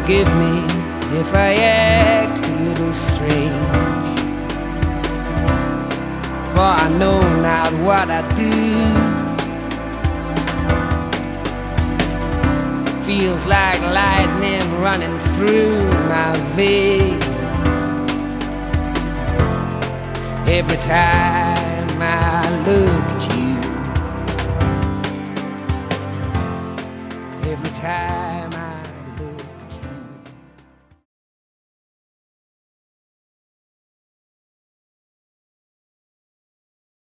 Forgive me if I act a little strange, for I know not what I do. Feels like lightning running through my veins every time I look at you.